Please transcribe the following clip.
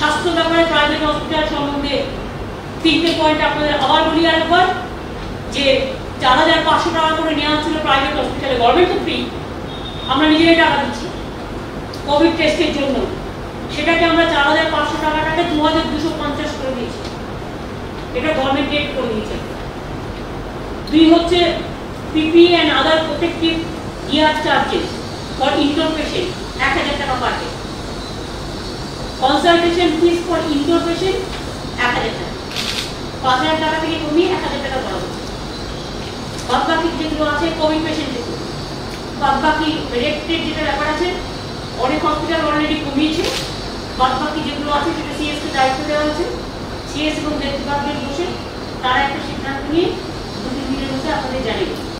স্বাস্থ্য ব্যাপারে private hospital সম্বন্ধে 3টে পয়েন্ট আপনাদের আবার বলি আরেকবার, যে 4,500 টাকা করে নেওয়া ছিল প্রাইভেট হসপিটালে, গভর্নমেন্ট তো ফ্রি, আমরা নিজেরাই টাকা দিচ্ছি কোভিড টেস্টের জন্য, সেটাকে আমরা 4,500 টাকাটাকে 2,250 করে দিয়েছি, এটা গভর্নমেন্ট রেট করে দিয়েছে। 2 হচ্ছে PP and other protective gear charges for indoor patient 1,000 টাকা per day, consultation fees for indoor patient 1,000 টাকা, 5,000 টাকা থেকে কমিয়ে 1,000 টাকা করা হচ্ছে। বাদ বাকি যেগুলো আছে কোভিড পেশেন্টের, বাদ বাকি রেটের যেটা ব্যাপার আছে অনেক হসপিটাল অলরেডি কমিয়েছে, বাদ বাকি যেগুলো আছে সেটা সিএসকে দায়িত্ব দেওয়া হয়েছে, সিএস এবং বিভাগের বসে তারা একটা সিদ্ধান্ত নিয়ে 2-3 দিনের মধ্যে আপনাদের জানিয়ে দেবে।